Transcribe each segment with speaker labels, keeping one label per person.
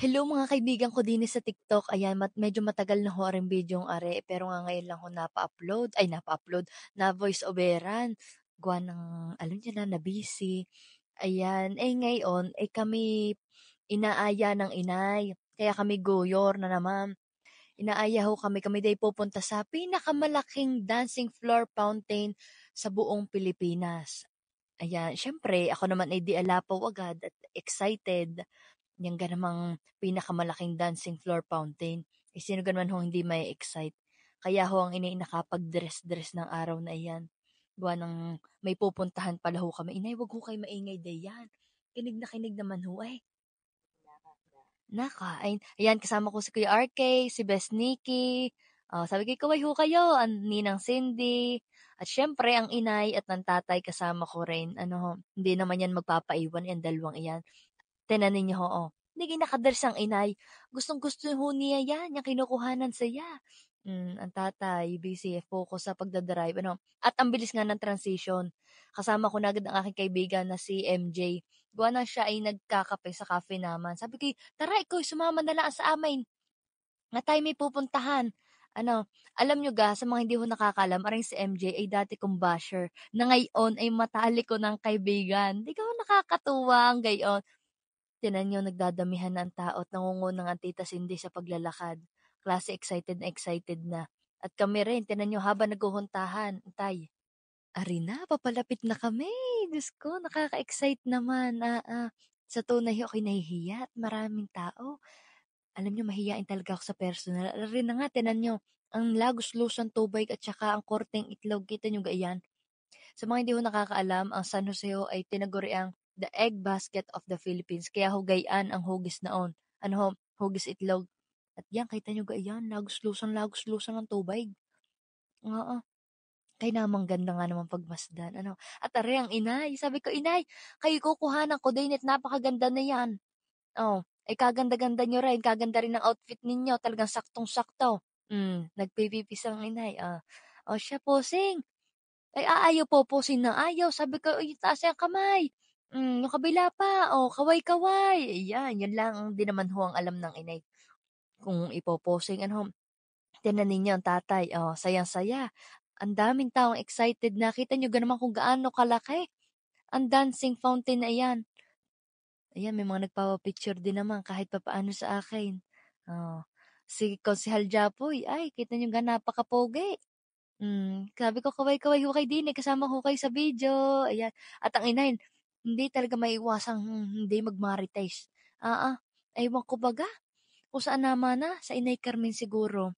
Speaker 1: Hello mga kaibigan ko din sa TikTok. Ayan, medyo matagal na ho ang bidyong are, pero nga ngayon lang ho napa-upload, na voice overan. Gawa ng, alam niyo na busy. Ayan, ngayon, kami inaaya ng inay. Kaya kami goyor na naman. Inaaya ho kami day pupunta sa pinakamalaking dancing floor fountain sa buong Pilipinas. Ayan, syempre, ako naman ay di alapaw agad at excited. Yang ganamang pinakamalaking dancing floor fountain. Sino naman hong hindi may excite. Kaya ho ang inay nakapag-dress-dress ng araw na iyan. Gawa ng may pupuntahan pala ho kami. Inay, wag ho kayo maingay dayan. Kinig na kinig naman ho eh. Ayan, kasama ko si Kuya RK, si Best Nikki. Sabi ko, kaway ho kayo, ang Ninang Cindy. At syempre, ang inay at ng tatay kasama ko rin. Hindi naman yan magpapaiwan, yung dalawang iyan. Tinanin niyo ho, oh. Hindi nakadress ang inay. Gustong-gusto ho niya yan, yung kinukuhanan saya. Ang tatay, busy, focus sa pagdadrive. At ang bilis nga ng transition. Kasama ko na agad ang aking kaibigan na si MJ. Gawa na siya ay nagkakape sa cafe naman. Sabi ko, tara ikaw, sumama na lang sa amin. Nga tayo may pupuntahan. Alam nyo sa mga hindi ho nakakalam, aring si MJ ay dati kong basher, na ngayon ay matalik ko ng kaibigan. Di ka ho nakakatuwa ang gayon. Tinan niyo nagdadamihan na ang tao at nangungunang ang Tita Cindy sa paglalakad. Klase excited na. At kami rin, tinan niyo habang naghuhuntahan, tay. Arina, papalapit na kami. Diyos ko, nakaka-excite naman. Sa tunay ako'y nahihiya at maraming tao. Alam niyo, mahihiyain talaga ako sa personal. Arina nga, tinan niyo, ang lagos-lusan tubig at saka ang korteng itlog. Kita niyo gayan. Sa mga hindi ho nakakaalam, ang San Jose ho ay tinaguriang the egg basket of the Philippines. Kaya ho gayaan ang hugis naon. Hugis itlog. At yan, kita nyo gayan, lagos-lusan ang tubig. Oo. Kaya namang ganda nga naman pagmasdan. At are ang inay. Sabi ko, inay, kayo kukuhanan ko din at napakaganda na yan. Ay kaganda-ganda nyo rin. Kaganda rin ang outfit ninyo. Talagang saktong-sakto. Nagpipipis ang inay. Siya posing. Ay, ayaw pupusin na ayaw. Sabi ko, ay, taas yung kamay. Yung kabila pa. Kaway-kaway. Ayan, yan lang ang di naman ho ang alam ng inay. Kung ipoposing, tinan ninyo ang tatay. Sayang-saya. Ang daming taong excited. Nakita nyo naman kung gaano kalaki. Ang dancing fountain na yan. Ayan, may mga nagpapapicture din naman kahit papaano sa akin. Si Konsehal Japoy, ay, kita nyo napakapogi. Sabi ko, kaway-kaway hukay din kasama hukay sa video. Ayan. At ang inahin, hindi talaga maiwasang hindi magmarites. Ewan ko baga. Kung saan naman na, sa Inay Carmen siguro.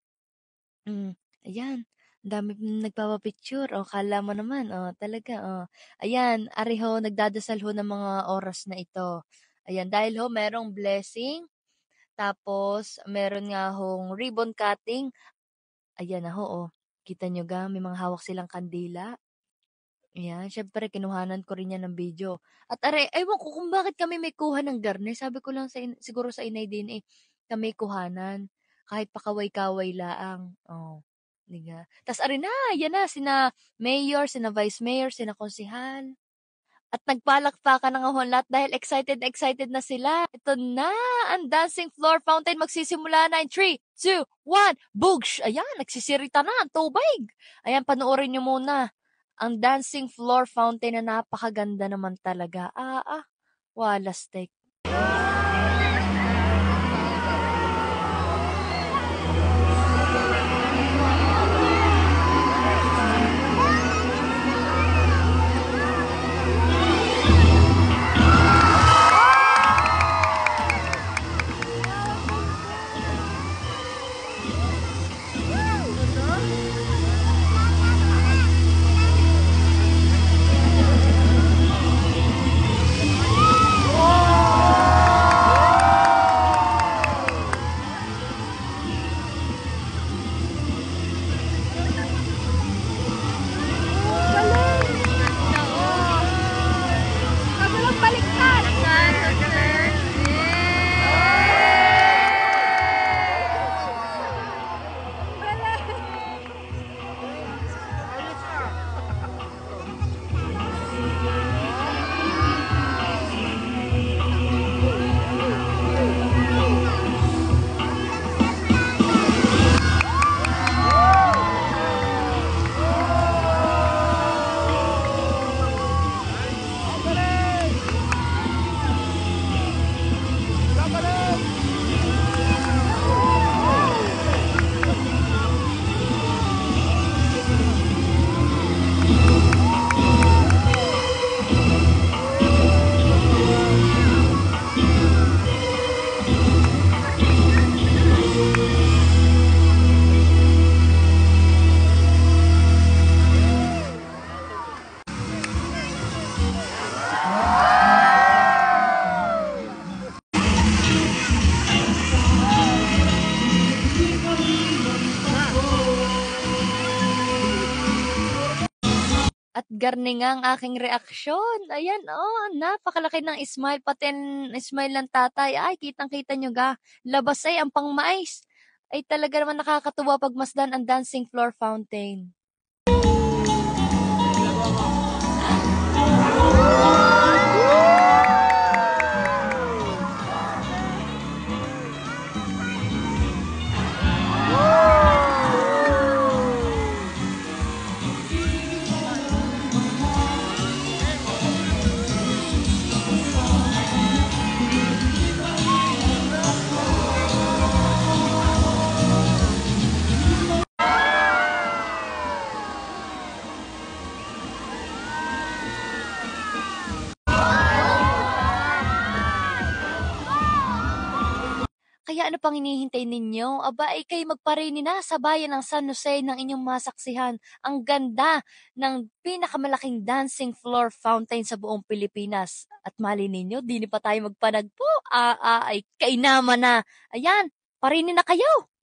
Speaker 1: Ayan. Ang dami nagpapapicture. Kala mo naman. Talaga. Ayan, ariho, nagdadasal ho ng mga oras na ito. Ayan, dahil ho, merong blessing. Tapos, meron nga hong ribbon cutting. Ayan na ho, kita nyo may mga hawak silang kandila. Ayan, syempre kinuhanan ko rin yan ng video. At ewan ko kung bakit kami may kuha ng garne. Sabi ko lang siguro sa inay din kami kuhanan. Kahit pakaway-kaway laang. Diga. Tas na, yan na, sina mayor, sina vice mayor, sina konsehal. At nagpalakpakan ng ahon lahat dahil excited na sila. Ito na, ang dancing floor fountain magsisimula na in 3, 2, 1, boogsh! Ayan, nagsisirita na ang tubig. Ayan, panoorin nyo muna. Ang dancing floor fountain na napakaganda naman talaga. Walastek. garni nga ang aking reaksyon. Ayan, oh, napakalaki ng smile, pati ang smile ng tatay. Ay, kitang-kita niyo ga, labas ay ang pangmais. Ay talaga naman nakakatuwa pagmasdan ang dancing floor fountain. Kaya ano pang hinihintay ninyo? Aba, ay kayo magparini na sa bayan ng San Jose ng inyong masaksihan. Ang ganda ng pinakamalaking dancing floor fountain sa buong Pilipinas. At mali ninyo, di pa tayo magpanagpo. Ay kainaman na. Ayan, parini na kayo!